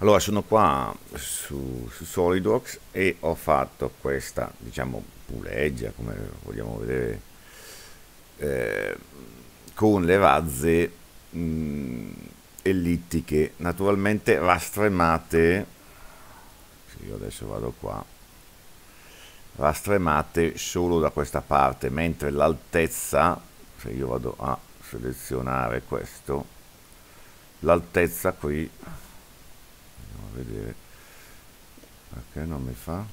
Allora, sono qua su SolidWorks e ho fatto questa, diciamo, puleggia, come vogliamo vedere, eh, con le razze mh, ellittiche, naturalmente rastremate. Sì, io adesso vado qua, rastremate solo da questa parte, mentre l'altezza, se io vado a selezionare questo, l'altezza qui, andiamo a vedere perché non mi fa.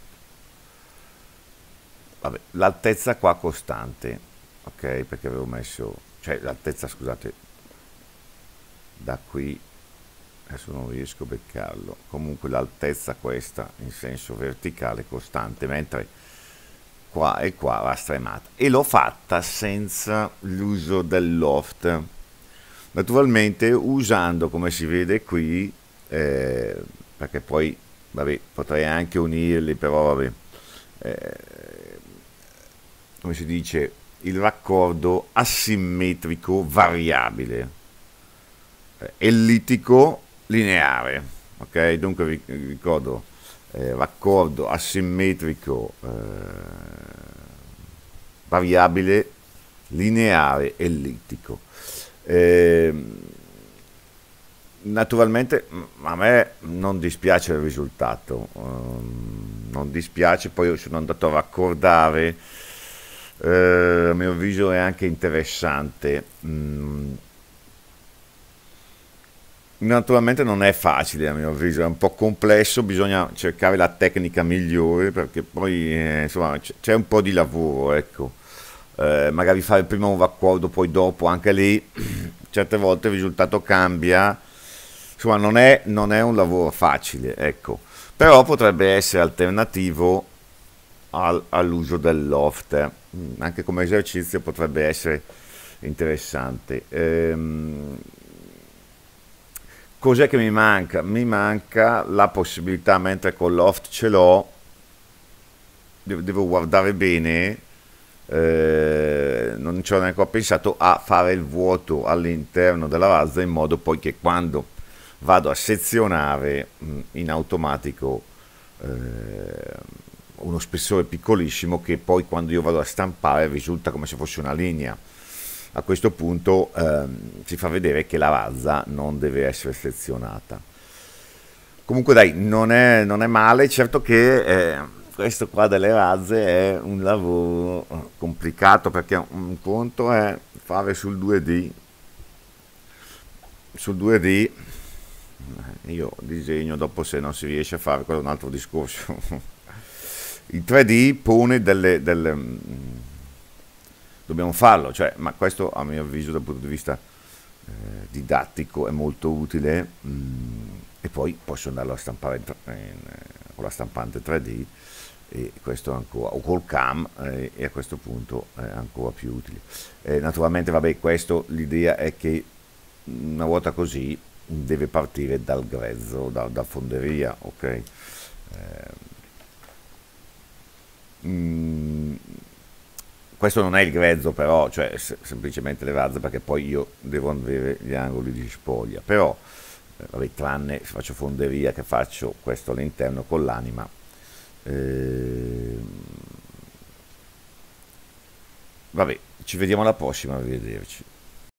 Vabbè, l'altezza qua costante, ok? Perché avevo messo, cioè l'altezza, scusate, da qui, adesso non riesco a beccarlo, comunque l'altezza questa in senso verticale costante, mentre qua e qua va stremata. E l'ho fatta senza l'uso del loft, naturalmente usando, come si vede qui, perché poi, vabbè, potrei anche unirli, però vabbè, come si dice, il raccordo asimmetrico variabile, ellittico lineare, ok? Dunque ricordo raccordo asimmetrico variabile lineare ellittico. Eh, Naturalmente a me non dispiace il risultato, non dispiace, poi io sono andato a raccordare, a mio avviso è anche interessante. Naturalmente non è facile a mio avviso, è un po' complesso, bisogna cercare la tecnica migliore perché poi insomma c'è un po' di lavoro, ecco. Magari fare prima un raccordo, poi dopo, anche lì certe volte il risultato cambia, insomma non è un lavoro facile, ecco. Però potrebbe essere alternativo all'uso del loft, anche come esercizio potrebbe essere interessante. Cos'è che mi manca? Mi manca la possibilità, mentre con loft ce l'ho, devo guardare bene, non ci ho neanche pensato a fare il vuoto all'interno della razza in modo poi che quando vado a sezionare in automatico uno spessore piccolissimo che poi quando io vado a stampare risulta come se fosse una linea. A questo punto si fa vedere che la razza non deve essere sezionata. Comunque dai, non è male, certo che questo qua delle razze è un lavoro complicato perché un conto è fare sul 2D, io disegno, dopo se non si riesce a fare quello è un altro discorso. Il 3D pone dobbiamo farlo, cioè, ma questo a mio avviso dal punto di vista didattico è molto utile, e poi posso andarlo a stampare con la stampante 3D e questo ancora, o col CAM, e a questo punto è ancora più utile. Naturalmente, vabbè, questo l'idea è che una volta così deve partire dal grezzo, da fonderia, ok? Mm, Questo non è il grezzo però, cioè semplicemente le razze perché poi io devo avere gli angoli di spoglia, però vabbè, tranne se faccio fonderia che faccio questo all'interno con l'anima. eh, Vabbè, ci vediamo alla prossima, arrivederci.